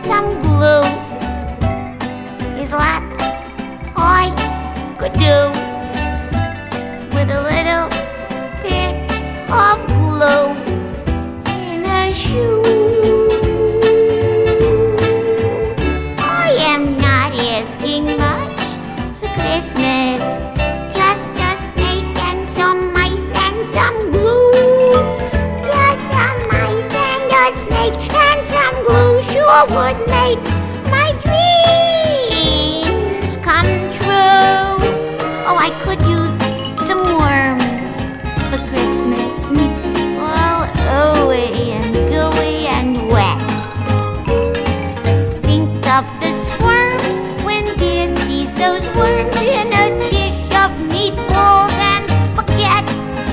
some glue. There's lots I could do with a little bit of glue in a shoe. I am not asking much for Christmas, just a snake and some mice and some glue. Just some mice and a snake and some glue sure would make my dreams come true. Oh, I could use some worms for Christmas, all ooey and gooey and wet. Think of the squirms when Dad sees those worms in a dish of meatballs and spaghetti.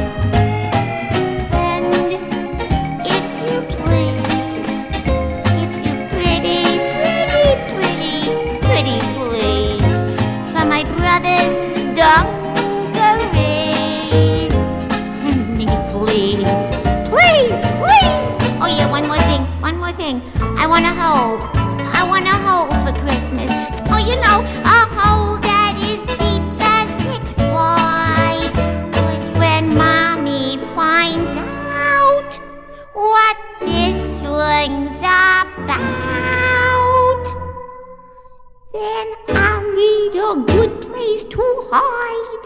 And if you please, if you pretty please, for my brother's dungarees, send me fleas. Please. Oh yeah, one more thing. I want a hole for Christmas. Oh, you know, a hole that is deep as 6 wide. 'Cause when Mommy finds out what this thing's about, then I'll need a good place to hide.